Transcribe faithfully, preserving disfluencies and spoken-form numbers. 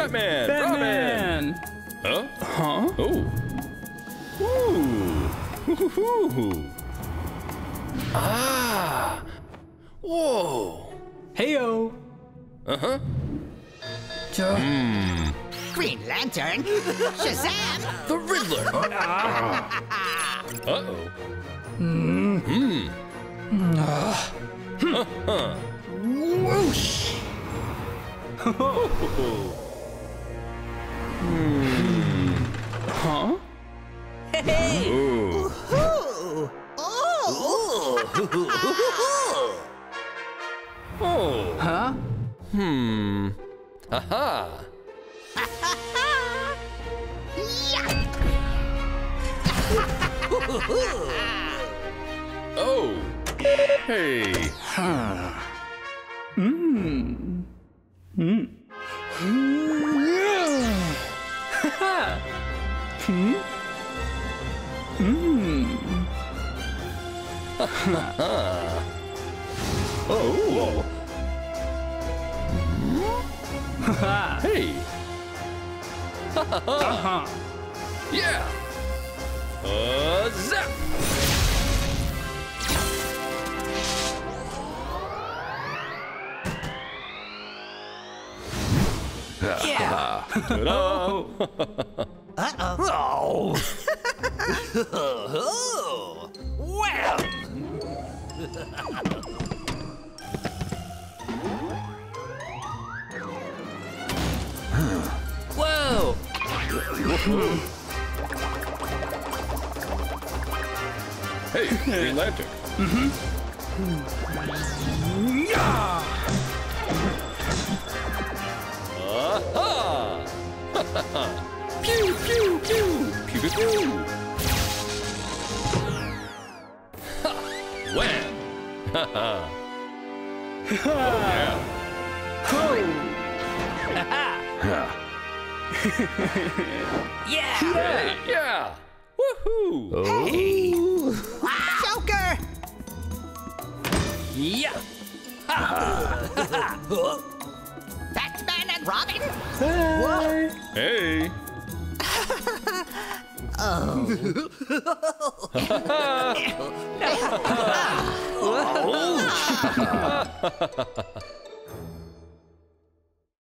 Batman! Batman! Robin! Huh? Huh? Oh. Ooh. Ooh. Ah. Whoa. Heyo. Uh-huh. Hmm. Green Lantern? Shazam! The Riddler! Uh-oh. Hmm. Hmm. Uh. Whoosh! Hmm. Huh? Hey! Ooh. Ooh. Oh! Oh. Huh? Hmm. Aha. Oh. Hey. Huh. Mmm. Hmm. Ha. Hmm. Hmm. Oh. Ha. Hey. Uh-huh. Yeah. Uh, zap. Yeah. Ta-da. Uh-oh. Oh. Well. Whoa. Hey, Green Lantern. Mm-hmm. Yeah. Aha! Pew, pew, pew, pew, pew, pew. Ha! Wham! Ha ha! Oh, yeah. Yeah! Hey, yeah! Woohoo! Hey! Joker! Yeah! Batman and Robin? Hey. Hey! Oh. Oh!